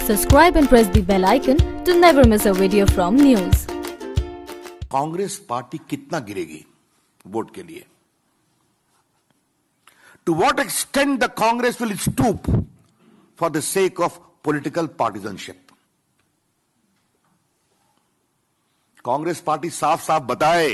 Subscribe and press the bell icon to never miss a video from NYOOOZ. Congress party कितना गिरेगी vote के लिए? To what extent the Congress will stoop for the sake of political partisanship? Congress party साफ साफ बताए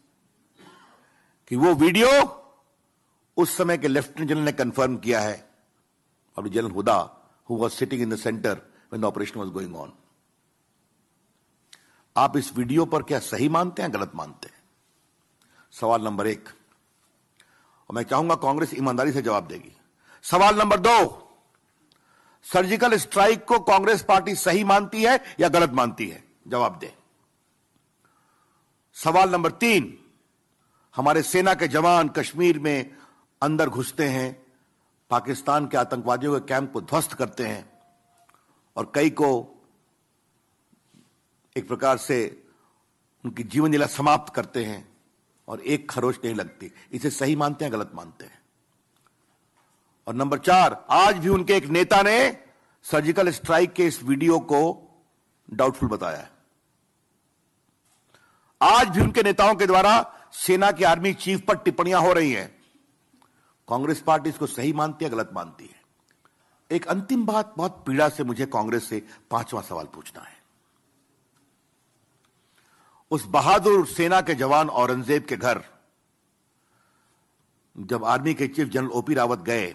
कि वो video उस समय के लेफ्टिनेंट जनरल ने कंफर्म किया है, और general Hooda, who was sitting in the center when the operation was going on. आप इस वीडियो पर क्या सही मानते हैं, गलत मानते हैं? सवाल नंबर 1, और मैं चाहूंगा कांग्रेस ईमानदारी से जवाब देगी। सवाल नंबर 2, सर्जिकल स्ट्राइक को कांग्रेस पार्टी सही मानती है या गलत मानती है? जवाब दे। सवाल नंबर 3, हमारे सेना के जवान कश्मीर में अंदर घुसते हैं, पाकिस्तान के आतंकवादियों के कैंप को ध्वस्त करते हैं और कई को एक प्रकार से उनकी जीवन लीला समाप्त करते हैं और एक खरोच नहीं लगती। इसे सही मानते हैं, गलत मानते हैं? और नंबर 4, आज भी उनके एक नेता ने सर्जिकल स्ट्राइक के इस वीडियो को डाउटफुल बताया है। आज भी उनके नेताओं के द्वारा सेना के आर्मी चीफ पर टिप्पणियां हो रही हैं। कांग्रेस पार्टी इसको सही मानती है, गलत मानती है? एक अंतिम बात, बहुत पीड़ा से मुझे कांग्रेस से 5वां सवाल पूछना है। उस बहादुर सेना के जवान औरंगजेब के घर जब आर्मी के चीफ जनरल ओपी रावत गए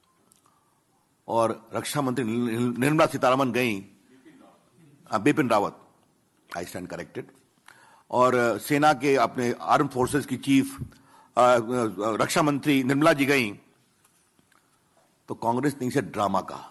और रक्षा मंत्री निर्मला सीतारमण गई, Bipin Rawat, I stand corrected, और सेना के अपने आर्म फोर्सेस की चीफ रक्षा मंत्री निर्मला जी गई, तो कांग्रेस ने इसे ड्रामा कहा।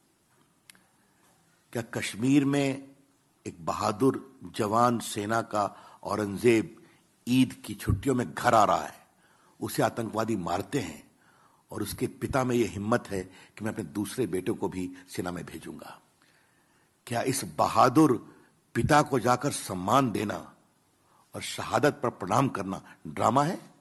क्या कश्मीर में एक बहादुर जवान सेना का औरंगजेब ईद की छुट्टियों में घर आ रहा है, उसे आतंकवादी मारते हैं और उसके पिता में यह हिम्मत है कि मैं अपने दूसरे बेटे को भी सेना में भेजूंगा? क्या इस बहादुर पिता को जाकर सम्मान देना और शहादत पर प्रणाम करना ड्रामा है?